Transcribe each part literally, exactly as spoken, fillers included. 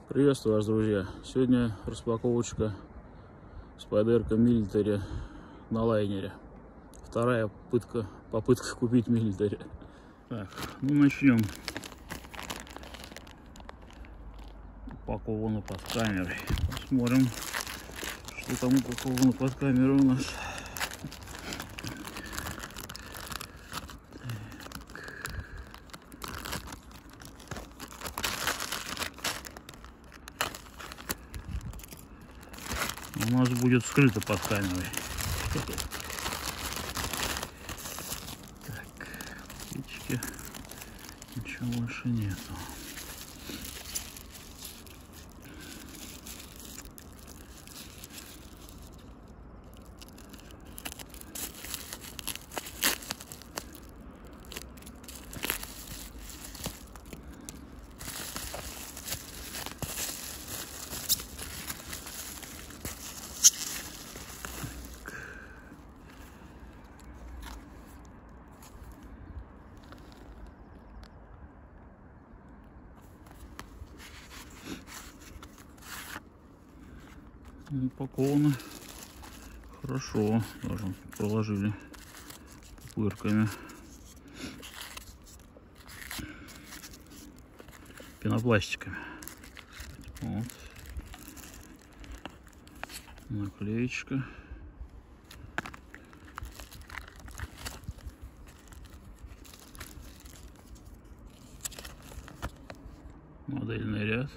Приветствую вас, друзья! Сегодня распаковочка Spyderco Military на лайнере. Вторая попытка, попытка купить Military. Так, ну начнем. Упаковано под камерой. Посмотрим, что там упаковано под камерой у нас. У нас будет скрыто под камерой. Так, птички, ничего больше нету. Упаковано хорошо, даже проложили пупырками, пенопластиками. Вот. Наклеечка. Модельный ряд.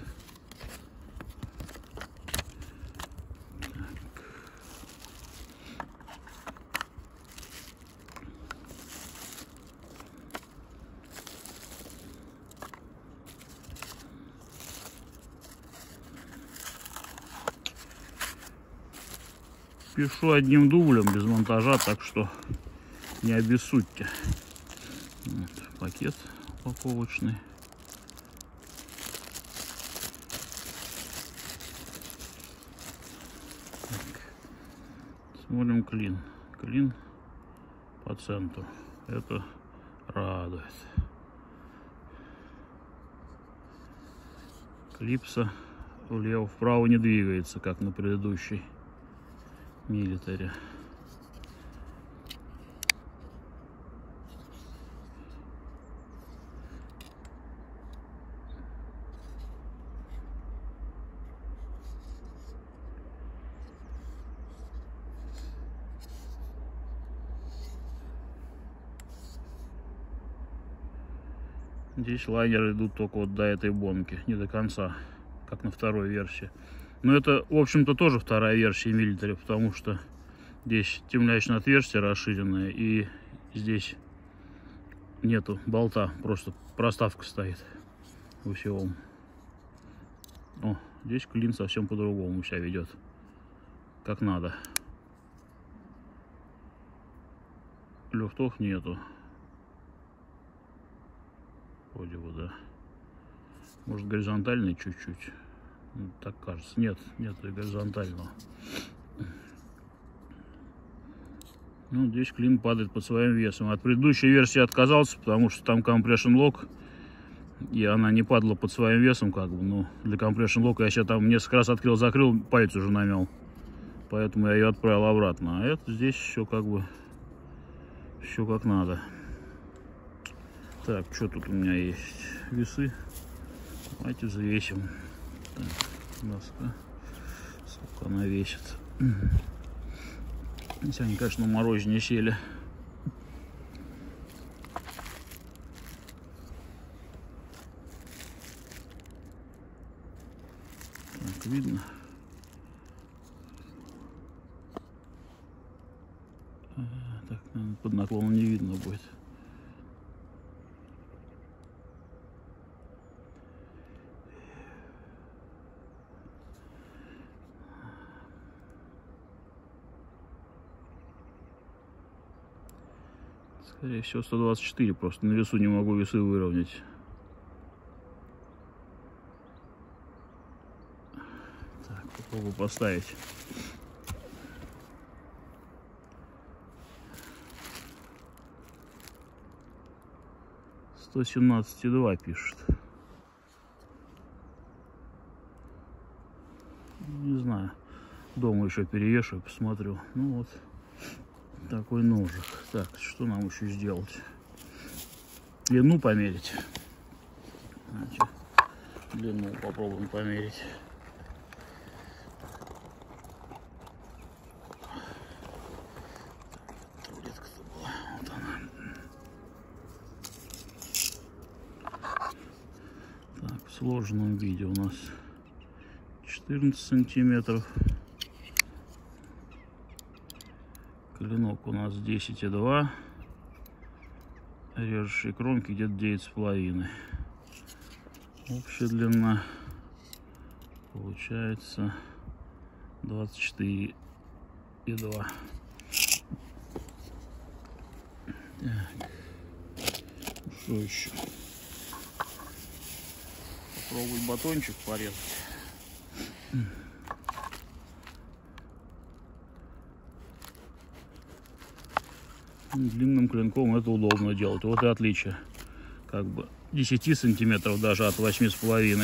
Пишу одним дублем, без монтажа, так что не обессудьте. Вот, пакет упаковочный. Так. Смотрим клин. Клин по центру. Это радует. Клипса влево-вправо не двигается, как на предыдущей Military. Здесь лайнеры идут только вот до этой бонки, не до конца, как на второй версии. Но это, в общем-то, тоже вторая версия Military, потому что здесь темлячное отверстие расширенное, и здесь нету болта, просто проставка стоит усилом. О, здесь клин совсем по-другому себя ведет, как надо. Люфтов нету. Вроде бы, да. Может, горизонтальный чуть-чуть. Так кажется. Нет, нет горизонтального. Ну, здесь клин падает под своим весом. От предыдущей версии отказался, потому что там compression lock, и она не падала под своим весом, как бы. Ну, для compression lock я сейчас там несколько раз открыл-закрыл, палец уже намел. Поэтому я ее отправил обратно. А это здесь все как бы, все как надо. Так, что тут у меня есть? Весы. Давайте взвесим. Так, доска. Сколько она весит. Если они, конечно, на морозе не сели. Так, видно. А, так, под наклоном не видно будет. Скорее всего сто двадцать четыре, просто на весу не могу весы выровнять. Так, попробую поставить. сто семнадцать и два пишет. Не знаю. Дома еще переешу и посмотрю. Ну вот. Такой ножик. Так, что нам еще сделать? Длину померить. Значит, длину попробуем померить. Таблетка-то была. Вот она. Так, в сложенном виде у нас четырнадцать сантиметров. Клинок у нас десять и два. Режущие кромки где-то девять с половиной. Общая длина получается двадцать четыре и два. Так. Что еще? Попробовать батончик порезать. Длинным клинком это удобно делать. Вот и отличие. Как бы десять сантиметров даже от восьми с половиной.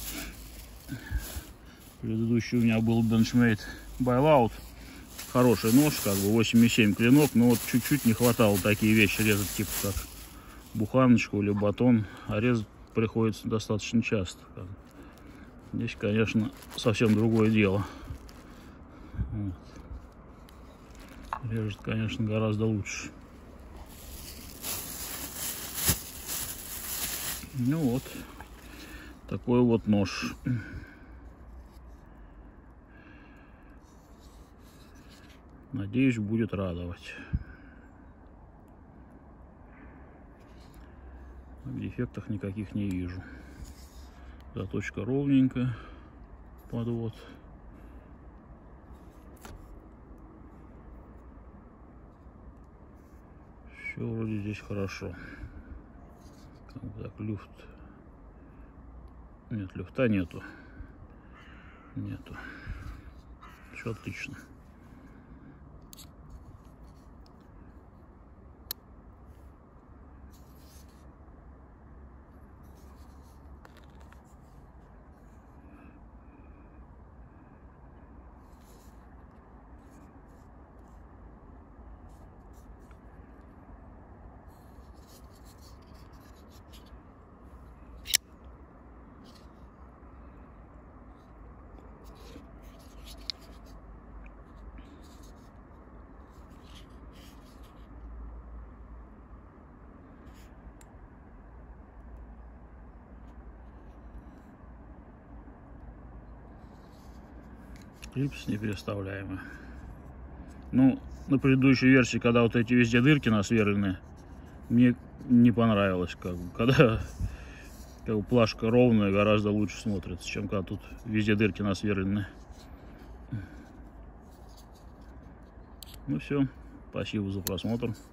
Предыдущий у меня был Benchmade Bailout. Хороший нож, как бы восемь и семь клинок, но вот чуть-чуть не хватало такие вещи резать, типа как буханочку или батон. А резать приходится достаточно часто. Здесь, конечно, совсем другое дело. Вот. Режет, конечно, гораздо лучше. Ну вот, такой вот нож. Надеюсь, будет радовать. В дефектах никаких не вижу. Заточка ровненькая. Подвод. Все вроде здесь хорошо. Как бы так, люфт. Нет, люфта нету. Нету. Все отлично. Клипс непереставляемый. Ну, на предыдущей версии, когда вот эти везде дырки насверлены, мне не понравилось. Как бы, когда как бы, плашка ровная, гораздо лучше смотрится, чем когда тут везде дырки насверлены. Ну все, спасибо за просмотр.